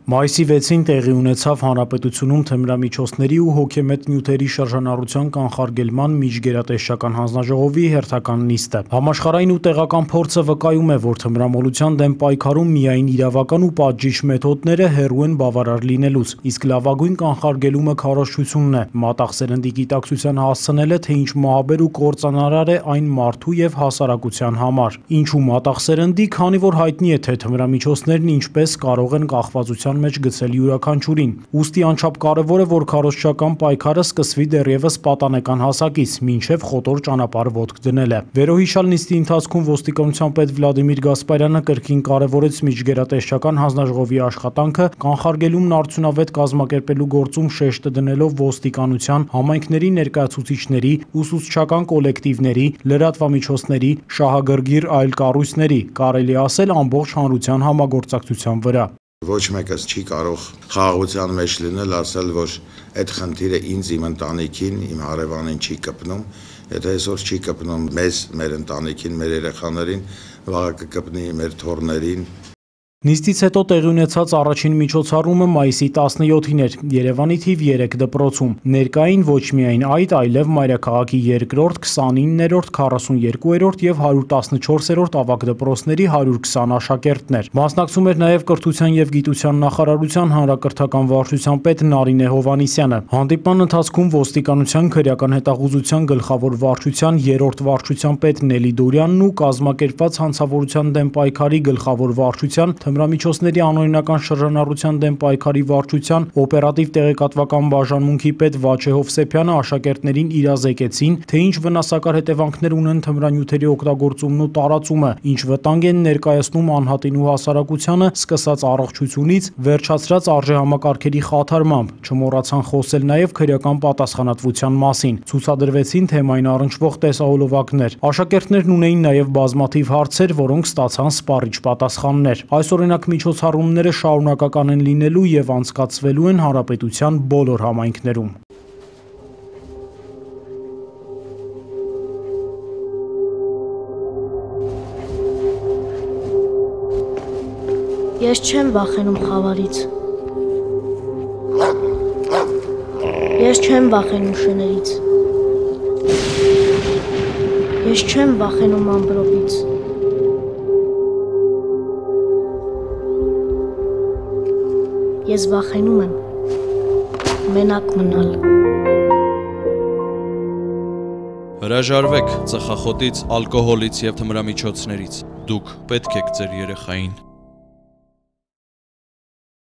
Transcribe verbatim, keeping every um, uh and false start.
Մայիսի վեցին տեղի ունեցավ Հանրապետությունում թմրամիջոցների ու հոգեմետ նյութերի շրջանառության կանխարգելման միջգերատեսչական հանձնաժողովի հերթական նիստը։ Համաշխարհային ու տեղական փորձը վկայում է, որ թմրամոլության դեմ պայքարում միայն իրավական ու պատժիչ մեթոդները հեռու են բավարար լինելուց, իսկ լավագույն կանխարգելումը քարոզչությունն է, մատաղ սերնդի գիտակցության հասցնելը, թե ինչ մահաբեր ու կործանարար է այն մարդու եւ հասարակության համար։ Ինչու մատաղ սերնդի, քանի որ հայտնի է, թե թմրամիջոցներն ինչպես կարող են կախվածության մեջ գցել յուրաքանչյուրին։ Ուստի անչափ կարևոր է, որ քարոզչական պայքարը սկսվի դեռևս պատանեկան հասակից, մինչև խոտոր ճանապարհ ոտք դնելը։ Վերոհիշյալ նիստի ընթացքում ոստիկանության պետ Վլադիմիր Գասպարյանը կրկին կարևորեց միջգերատեսչական հանձնաժողովի աշխատանքը կանխարգելումն արդյունավետ կազմակերպելու գործում շեշտը դնելով ոստիկանության, համայնքների ներկայացուցիչների, ուսուցչական կոլեկտիվների, լրատվամիջոցների, շահագրգիռ այլ կառույցների, կարելի ասել ամբողջ հանրության համագործակցության վրա։ Ոչ մեկս չի կարող խաղաղության մեջ լինել, ասել, որ այդ խնդիրը ինձ, իմ ընտանիքին, իմ հարևանին չի կպնում, եթե այսօր չի կպնում մեզ, մեր ընտանիքին, մեր երեխաներին, վաղը կկպնի մեր թոռներին։ Նիստից հետո տեղի ունեցած առաջին միջոցառումը մայիսի տասնյոթին էր Երևանի թիվ երեք դպրոցում։ Ներկային ոչ միայն այդ, այլև մայրաքաղաքի երկրորդ, քսանիններորդ, քառասունյոթերորդ եւ հարյուր տասնչորսերորդ ավագ դպրոցների հարյուր քսան աշակերտներ։ Մասնակցում էր նաեւ Կրթության եւ Գիտության նախարարության հանրակրթական վարչության պետ Նարինե Հովհաննիսյանը։ Հանդիպման ընթացքում ոստիկանության քրեական հետախուզության գլխավոր վարչության երրորդ վարչության պետ Նելի Դորյանն ու կազմակերպված հանցավորության դեմ պայքարի գլխավոր վարչության թմրամիջոցների անօրինական շրջանառության դեմ պայքարի վարչության օպերատիվ տեղեկատվական բաժանմունքի պետ Վաչե Հովսեփյանը աշակերտներին իրազեկեցին, թե ինչ վնասակար հետևանքներ ունեն թմրանյութերի օգտագործումն ու տարածումը, ինչ վտանգ են ներկայացնում անհատին ու հասարակությանը, սկսած առողջությունից, վերջացրած արժեհամակարգերի խաթարմամբ, չմոռացան խոսել նաև քրեական պատասխանատվության մասին, ցուցադրվեցին թեմային առնչվող տեսահոլովակներ։ Աշակերտներն ունեին նաև բազմաթիվ հարցեր, որոնք ստացան սպառիչ պատասխաններ։ Այսօրինակ միջոցառումները շարունակական են լինելու եւ անցկացվելու են հանրապետության բոլոր համայնքներում։ Ես չեմ վախենում խավարից։ Ես չեմ վախենում շներից։ Ես չեմ վախենում ամպրոպից։ Ես վախենում եմ մենակ մնալ։ Հրաժարվեք ծխախոտից, ալկոհոլից եւ թմրամիջոցներից։ Դուք պետք եք ձեր երեխային